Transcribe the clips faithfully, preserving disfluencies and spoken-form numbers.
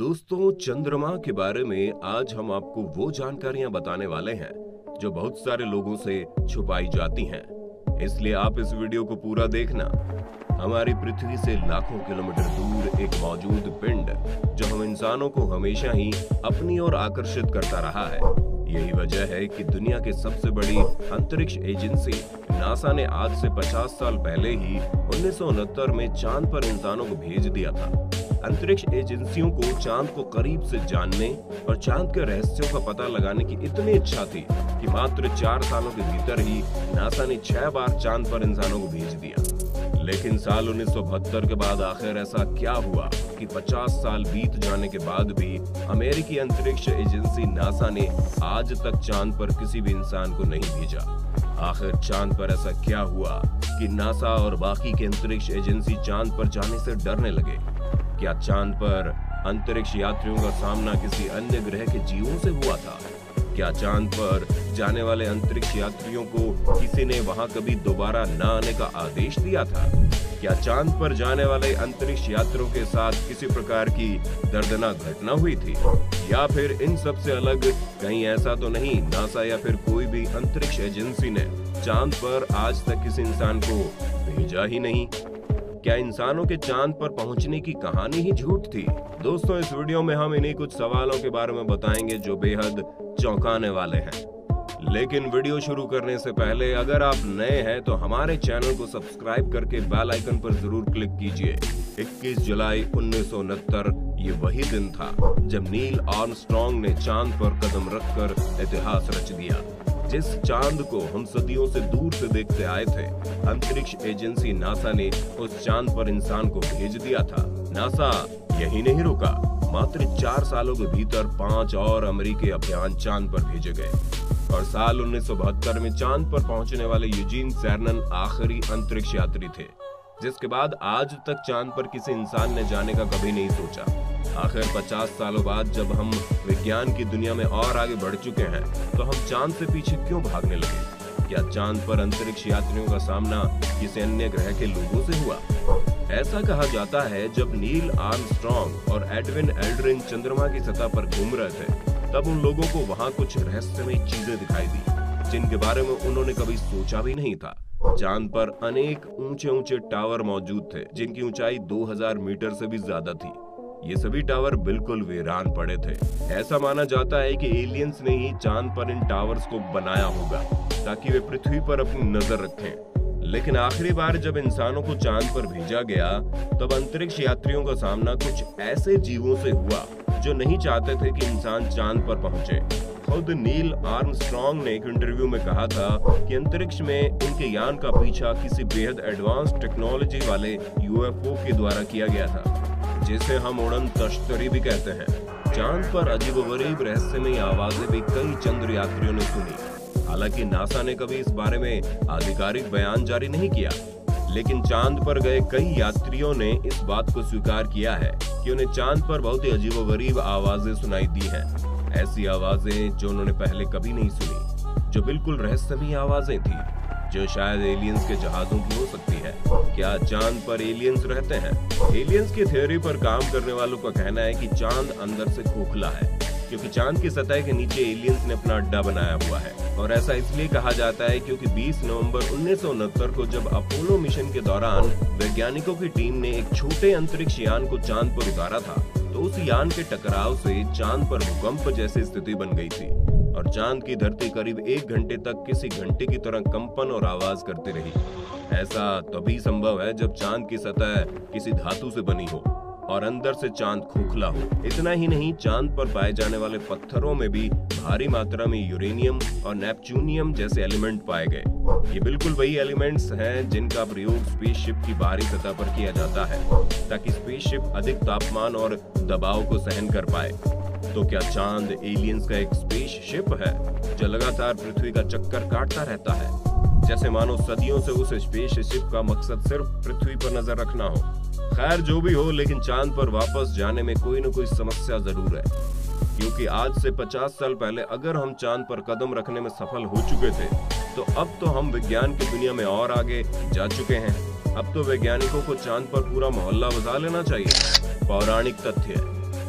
दोस्तों, चंद्रमा के बारे में आज हम आपको वो जानकारियां बताने वाले हैं जो बहुत सारे लोगों से छुपाई जाती हैं। इसलिए आप इस वीडियो को पूरा देखना। हमारी पृथ्वी से लाखों किलोमीटर दूर एक मौजूद पिंड जो हम इंसानों को हमेशा ही अपनी ओर आकर्षित करता रहा है। यही वजह है कि दुनिया की सबसे बड़ी अंतरिक्ष एजेंसी नासा ने आज से पचास साल पहले ही उन्नीस सौ उनहत्तर में चांद पर इंसानों को भेज दिया था। अंतरिक्ष एजेंसियों को चांद को करीब से जानने और चांद के रहस्यों का पता लगाने की इतनी इच्छा थी कि मात्र चार सालों के भीतर ही नासा ने छह बार चांद पर इंसानों को भेज दिया। लेकिन साल उन्नीस सौ बहत्तर के बाद आखिर ऐसा क्या हुआ कि पचास साल बीत जाने के बाद भी अमेरिकी अंतरिक्ष एजेंसी नासा ने आज तक चांद पर किसी भी इंसान को नहीं भेजा। आखिर चांद पर ऐसा क्या हुआ कि नासा और बाकी के अंतरिक्ष एजेंसी चांद पर जाने से डरने लगे? क्या चांद पर अंतरिक्ष यात्रियों का सामना किसी अन्य ग्रह के जीवों से हुआ था? क्या चांद पर जाने वाले अंतरिक्ष यात्रियों को किसी ने वहां कभी दोबारा न आने का आदेश दिया था? क्या चांद पर जाने वाले अंतरिक्ष यात्रियों के साथ किसी प्रकार की दर्दनाक घटना हुई थी? या फिर इन सब से अलग कहीं ऐसा तो नहीं नासा या फिर कोई भी अंतरिक्ष एजेंसी ने चांद पर आज तक किसी इंसान को भेजा ही नहीं? क्या इंसानों के चांद पर पहुंचने की कहानी ही झूठ थी? दोस्तों, इस वीडियो में हम इन्हीं कुछ सवालों के बारे में बताएंगे जो बेहद चौंकाने वाले हैं। लेकिन वीडियो शुरू करने से पहले अगर आप नए हैं तो हमारे चैनल को सब्सक्राइब करके बेल आइकन पर जरूर क्लिक कीजिए। इक्कीस जुलाई उन्नीस सौ उनहत्तर ये वही दिन था जब नील आर्मस्ट्रांग ने चांद पर कदम रखकर इतिहास रच दिया। जिस चांद को हम सदियों से दूर से देखते आए थे, अंतरिक्ष एजेंसी नासा ने उस चांद पर इंसान को भेज दिया था। नासा यही नहीं रुका, मात्र चार सालों के भीतर पांच और अमेरिकी अभियान चांद पर भेजे गए और साल उन्नीस सौ बहत्तर में चांद पर पहुंचने वाले यूजीन सेरनन आखिरी अंतरिक्ष यात्री थे, जिसके बाद आज तक चांद पर किसी इंसान ने जाने का कभी नहीं सोचा। आखिर पचास सालों बाद जब हम विज्ञान की दुनिया में और आगे बढ़ चुके हैं तो हम चांद से पीछे क्यों भागने लगे? क्या चांद पर अंतरिक्ष यात्रियों का सामना किसी अन्य ग्रह के लोगों से हुआ? ऐसा कहा जाता है जब नील आर्मस्ट्रांग और एडविन एल्ड्रिन चंद्रमा की सतह पर घूम रहे थे तब उन लोगों को वहां कुछ रहस्यमय चीजें दिखाई दी जिनके बारे में उन्होंने कभी सोचा भी नहीं था। चांद पर अनेक ऊंचे ऊंचे टावर मौजूद थे जिनकी ऊंचाई दो हज़ार मीटर से भी ज्यादा थी। ये सभी टावर बिल्कुल वीरान पड़े थे। ऐसा माना जाता है कि एलियंस ने ही चांद पर इन टावर्स को बनाया होगा ताकि वे पृथ्वी पर अपनी नजर रखें। लेकिन आखिरी बार जब इंसानों को चांद पर भेजा गया तब अंतरिक्ष यात्रियों का सामना कुछ ऐसे जीवों से हुआ जो नहीं चाहते थे कि इंसान चांद पर पहुंचे। खुद नील आर्मस्ट्रांग ने एक इंटरव्यू में कहा था कि अंतरिक्ष में उनके यान का पीछा किसी बेहद एडवांस टेक्नोलॉजी वाले यूएफओ के द्वारा किया गया था, जिसे हम उड़न तश्तरी भी कहते हैं। चांद पर अजीबोगरीब रहस्यमयी आवाजें भी कई चंद्र यात्रियों ने सुनी। हालांकि नासा ने कभी इस बारे में आधिकारिक बयान जारी नहीं किया, लेकिन चांद पर गए कई यात्रियों ने इस बात को स्वीकार किया है कि उन्हें चांद पर बहुत ही अजीबोगरीब आवाजें सुनाई दी हैं। ऐसी आवाजें जो उन्होंने पहले कभी नहीं सुनी, जो बिल्कुल रहस्यमयी आवाजें थी, जो शायद एलियंस के जहाजों की हो सकती है। क्या चांद पर एलियंस रहते हैं? एलियंस की थ्योरी पर काम करने वालों का कहना है कि चांद अंदर से खोखला है क्योंकि चांद की सतह के नीचे एलियंस ने अपना अड्डा बनाया हुआ है। और ऐसा इसलिए कहा जाता है क्योंकि बीस नवंबर उन्नीस सौ उनहत्तर को जब अपोलो मिशन के दौरान वैज्ञानिकों की टीम ने एक छोटे अंतरिक्ष यान को चांद पर उतारा था तो उस यान के टकराव से चांद पर भूकंप जैसी स्थिति बन गई थी और चांद की धरती करीब एक घंटे तक किसी घंटे की तरह कंपन और आवाज करती रही। ऐसा तभी संभव है जब चांद की सतह किसी धातु से बनी हो और अंदर से चांद खोखला हो। इतना ही नहीं, चांद पर पाए जाने वाले पत्थरों में भी भारी मात्रा में यूरेनियम और नेपच्यूनियम जैसे एलिमेंट पाए गए। ये बिल्कुल वही एलिमेंट्स हैं जिनका प्रयोग स्पेसशिप की बाहरी सतह पर किया जाता है ताकि स्पेसशिप अधिक तापमान और दबाव को सहन कर पाए। तो क्या चांद एलियंस का एक स्पेसशिप है जो लगातार पृथ्वी का चक्कर काटता रहता है, जैसे मानो सदियों से उस स्पेसशिप का मकसद सिर्फ पृथ्वी पर नजर रखना हो? खैर, जो भी हो, लेकिन चांद पर वापस जाने में कोई न कोई समस्या जरूर है, क्योंकि आज से पचास साल पहले अगर हम चांद पर कदम रखने में सफल हो चुके थे तो अब तो हम विज्ञान की दुनिया में और आगे जा चुके हैं। अब तो वैज्ञानिकों को चांद पर पूरा मोहल्ला बसा लेना चाहिए। पौराणिक तथ्य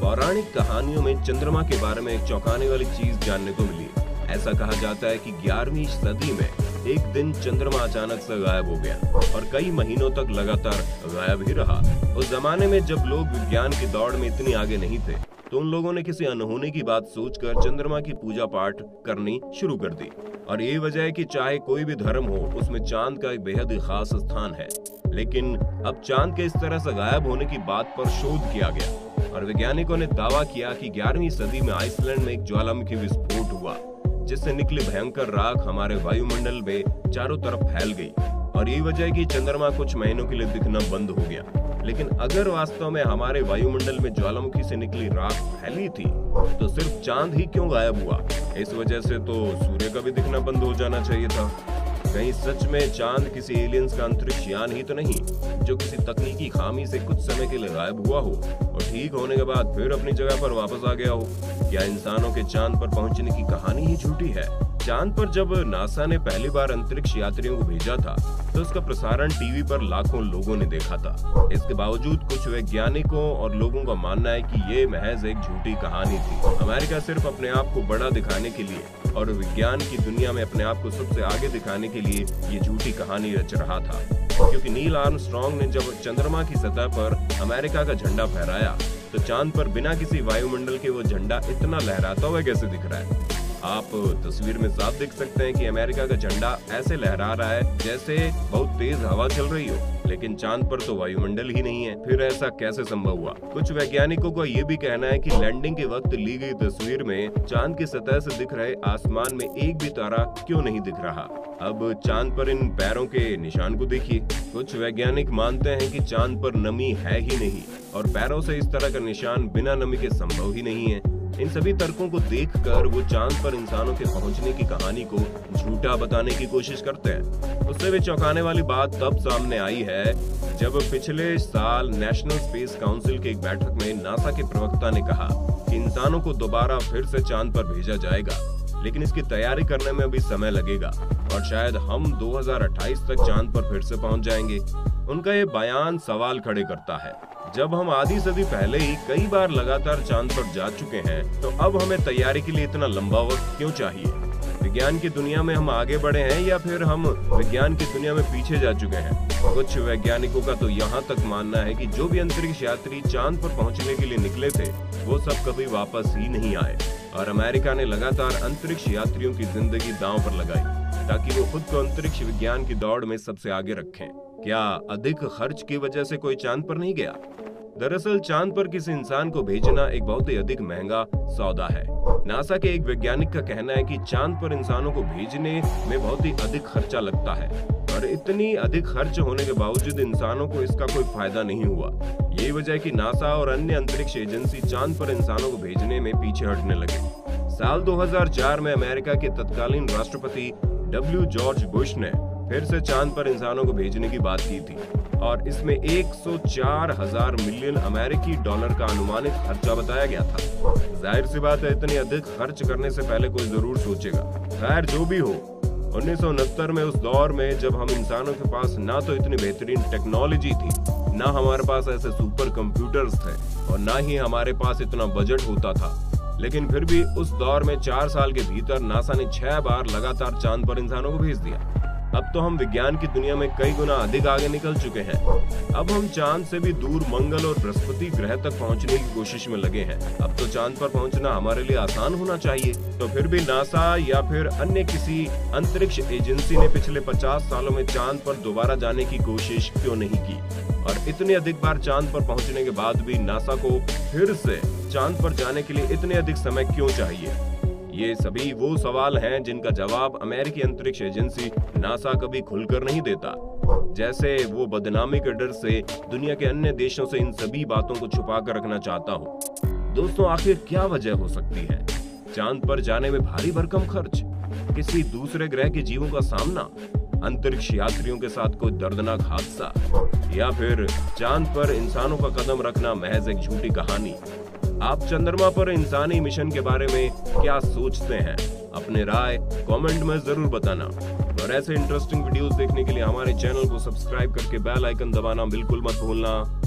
पौराणिक कहानियों में चंद्रमा के बारे में एक चौंकाने वाली चीज जानने को मिली। ऐसा कहा जाता है कि ग्यारहवीं सदी में एक दिन चंद्रमा अचानक से गायब हो गया और कई महीनों तक लगातार गायब ही रहा। उस जमाने में जब लोग विज्ञान की दौड़ में इतनी आगे नहीं थे, तो उन लोगों ने किसी अनहोनी की बात सोचकर चंद्रमा की पूजा पाठ करनी शुरू कर दी। और ये वजह है कि चाहे कोई भी धर्म हो, उसमें चांद का एक बेहद ही खास स्थान है। लेकिन अब चांद के इस तरह से गायब होने की बात पर शोध किया गया और वैज्ञानिकों ने दावा किया कि ग्यारहवीं सदी में आइसलैंड में एक ज्वालामुखी विस्फोट हुआ, जिससे निकली भयंकर राख हमारे वायुमंडल में चारों तरफ फैल गई और यही वजह है कि चंद्रमा कुछ महीनों के लिए दिखना बंद हो गया। लेकिन अगर वास्तव में हमारे वायुमंडल में ज्वालामुखी से निकली राख फैली थी, तो सिर्फ चांद ही क्यों गायब हुआ? इस वजह से तो सूर्य का भी दिखना बंद हो जाना चाहिए था। कहीं सच में चांद किसी एलियंस का अंतरिक्ष यान ही तो नहीं, जो किसी तकनीकी खामी से कुछ समय के लिए गायब हुआ हो और ठीक होने के बाद फिर अपनी जगह पर वापस आ गया हो? क्या इंसानों के चांद पर पहुंचने की कहानी ही झूठी है? चांद पर जब नासा ने पहली बार अंतरिक्ष यात्रियों को भेजा था, तो उसका प्रसारण टीवी पर लाखों लोगों ने देखा था। इसके बावजूद कुछ वैज्ञानिकों और लोगों का मानना है कि ये महज एक झूठी कहानी थी। अमेरिका सिर्फ अपने आप को बड़ा दिखाने के लिए और विज्ञान की दुनिया में अपने आप को सबसे आगे दिखाने के लिए ये झूठी कहानी रच रहा था। क्योंकि नील आर्मस्ट्रांग ने जब चंद्रमा की सतह पर अमेरिका का झंडा फहराया, तो चांद पर बिना किसी वायुमंडल के वो झंडा इतना लहराता हुआ कैसे दिख रहा है? आप तस्वीर में साफ देख सकते हैं कि अमेरिका का झंडा ऐसे लहरा रहा है जैसे बहुत तेज हवा चल रही हो, लेकिन चांद पर तो वायुमंडल ही नहीं है। फिर ऐसा कैसे संभव हुआ? कुछ वैज्ञानिकों का ये भी कहना है कि लैंडिंग के वक्त ली गई तस्वीर में चांद की सतह से दिख रहे आसमान में एक भी तारा क्यों नहीं दिख रहा। अब चांद पर इन पैरों के निशान को देखिए। कुछ वैज्ञानिक मानते हैं कि चांद पर नमी है ही नहीं और पैरों से इस तरह का निशान बिना नमी के संभव ही नहीं है। इन सभी तर्कों को देखकर वो चांद पर इंसानों के पहुंचने की कहानी को झूठा बताने की कोशिश करते हैं। उससे भी चौंकाने वाली बात तब सामने आई है जब पिछले साल नेशनल स्पेस काउंसिल की एक बैठक में नासा के प्रवक्ता ने कहा कि इंसानों को दोबारा फिर से चांद पर भेजा जाएगा, लेकिन इसकी तैयारी करने में भी समय लगेगा और शायद हम दो हज़ार अट्ठाईस तक चांद पर फिर से पहुंच जाएंगे। उनका ये बयान सवाल खड़े करता है। जब हम आधी सदी पहले ही कई बार लगातार चांद पर जा चुके हैं, तो अब हमें तैयारी के लिए इतना लंबा वक्त क्यों चाहिए? विज्ञान की दुनिया में हम आगे बढ़े हैं या फिर हम विज्ञान की दुनिया में पीछे जा चुके हैं? कुछ वैज्ञानिकों का तो यहाँ तक मानना है कि जो भी अंतरिक्ष यात्री चांद पर पहुँचने के लिए निकले थे, वो सब कभी वापस ही नहीं आए और अमेरिका ने लगातार अंतरिक्ष यात्रियों की जिंदगी दांव पर लगाई ताकि वो खुद को अंतरिक्ष विज्ञान की दौड़ में सबसे आगे रखें। क्या अधिक खर्च की वजह से कोई चांद पर नहीं गया? दरअसल चांद पर किसी इंसान को भेजना एक बहुत ही अधिक महंगा सौदा है। नासा के एक वैज्ञानिक का कहना है कि चांद पर इंसानों को भेजने में बहुत ही अधिक खर्चा लगता है और इतनी अधिक खर्च होने के बावजूद इंसानों को इसका कोई फायदा नहीं हुआ। यही वजह है कि नासा और अन्य अंतरिक्ष एजेंसी चांद पर इंसानों को भेजने में पीछे हटने लगे। साल दो हज़ार चार में अमेरिका के तत्कालीन राष्ट्रपति डब्ल्यू जॉर्ज बुश ने फिर से चांद पर इंसानों को भेजने की बात की थी और इसमें एक सौ चार हजार मिलियन अमेरिकी डॉलर का अनुमानित खर्चा बताया गया था। जाहिर सी बात है, इतनी अधिक खर्च करने से पहले कोई जरूर सोचेगा। खैर जो भी हो, उन्नीस सौ उनहत्तर में उस दौर में जब हम इंसानों के पास ना तो इतनी बेहतरीन टेक्नोलॉजी थी, ना हमारे पास ऐसे सुपर कंप्यूटर्स थे और ना ही हमारे पास इतना बजट होता था, लेकिन फिर भी उस दौर में चार साल के भीतर नासा ने छह बार लगातार चांद पर इंसानों को भेज दिया। अब तो हम विज्ञान की दुनिया में कई गुना अधिक आगे निकल चुके हैं। अब हम चांद से भी दूर मंगल और बृहस्पति ग्रह तक पहुंचने की कोशिश में लगे हैं। अब तो चांद पर पहुंचना हमारे लिए आसान होना चाहिए। तो फिर भी नासा या फिर अन्य किसी अंतरिक्ष एजेंसी ने पिछले पचास सालों में चांद पर दोबारा जाने की कोशिश क्यों नहीं की? और इतनी अधिक बार चांद पर पहुंचने के बाद भी नासा को फिर से चांद पर जाने के लिए इतने अधिक समय क्यों चाहिए? ये सभी वो सवाल हैं जिनका जवाब अमेरिकी अंतरिक्ष एजेंसी नासा कभी खुलकर नहीं देता, जैसे वो बदनामी के डर से दुनिया के अन्य देशों से इन सभी बातों को छुपा कर रखना चाहता हो। दोस्तों, आखिर क्या वजह हो सकती है? चांद पर जाने में भारी भरकम खर्च, किसी दूसरे ग्रह के जीवों का सामना, अंतरिक्ष यात्रियों के साथ कोई दर्दनाक हादसा, या फिर चांद पर इंसानों का कदम रखना महज एक झूठी कहानी? आप चंद्रमा पर इंसानी मिशन के बारे में क्या सोचते हैं? अपने राय कमेंट में जरूर बताना और ऐसे इंटरेस्टिंग वीडियोस देखने के लिए हमारे चैनल को सब्सक्राइब करके बेल आइकन दबाना बिल्कुल मत भूलना।